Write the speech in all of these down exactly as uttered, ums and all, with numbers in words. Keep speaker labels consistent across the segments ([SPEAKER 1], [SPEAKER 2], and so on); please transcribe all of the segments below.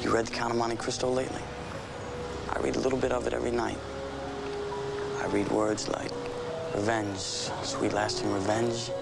[SPEAKER 1] You read The Count of Monte Cristo lately? I read a little bit of it every night. I read words like revenge, sweet lasting revenge.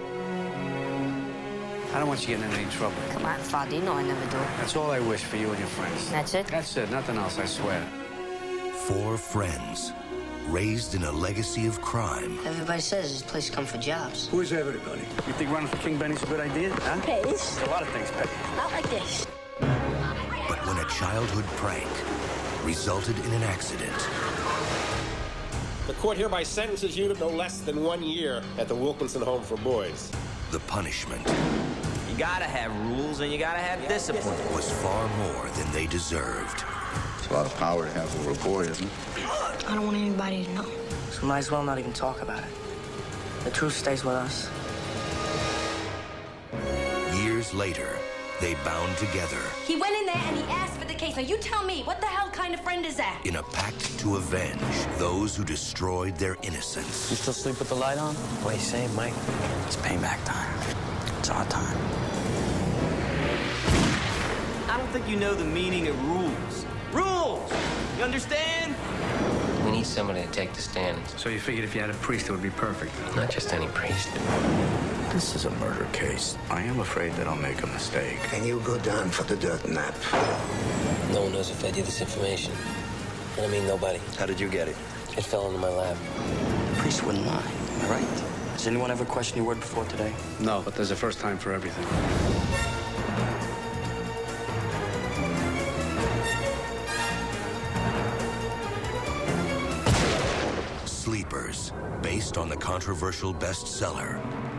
[SPEAKER 2] I don't want you getting into any trouble.
[SPEAKER 3] Come on, Father, you know I never do.
[SPEAKER 2] That's all I wish for you and your friends.
[SPEAKER 3] That's it?
[SPEAKER 2] That's it, nothing else, I swear.
[SPEAKER 4] Four friends, raised in a legacy of crime.
[SPEAKER 3] Everybody says this place come for jobs.
[SPEAKER 2] Who is everybody? You think running for King Benny's a good idea, huh?
[SPEAKER 3] Pays.
[SPEAKER 2] A lot of things pay.
[SPEAKER 3] Not like this.
[SPEAKER 4] But when a childhood prank resulted in an accident,
[SPEAKER 5] the court hereby sentences you to no less than one year at the Wilkinson Home for Boys.
[SPEAKER 4] the punishment
[SPEAKER 6] You gotta have rules and you gotta have discipline.
[SPEAKER 4] was far more than they deserved.
[SPEAKER 7] It's a lot of power to have over a boy, isn't it?
[SPEAKER 3] I don't want anybody to know.
[SPEAKER 8] So might as well not even talk about it. The truth stays with us.
[SPEAKER 4] Years later, they bound together
[SPEAKER 9] He went in there and he asked for the case. Now you tell me, what the hell kind of friend is that?
[SPEAKER 4] in a pact to avenge those who destroyed their innocence.
[SPEAKER 1] You still sleep with the light on?
[SPEAKER 8] What are you saying, Mike?
[SPEAKER 1] It's payback time. It's our time.
[SPEAKER 6] I don't think you know the meaning of rules. Rules! You understand?
[SPEAKER 10] We need somebody to take the stand.
[SPEAKER 2] So you figured if you had a priest, it would be perfect.
[SPEAKER 10] Not just any priest.
[SPEAKER 7] This is a murder case. I am afraid that I'll make a mistake.
[SPEAKER 11] And you go down for the dirt nap.
[SPEAKER 10] No one knows if I did this information. And I mean nobody.
[SPEAKER 4] How did you get it?
[SPEAKER 10] It fell into my lap.
[SPEAKER 1] The priest wouldn't lie, am I right? Has anyone ever questioned your word before today?
[SPEAKER 2] No, but there's a first time for everything.
[SPEAKER 4] Sleepers, based on the controversial bestseller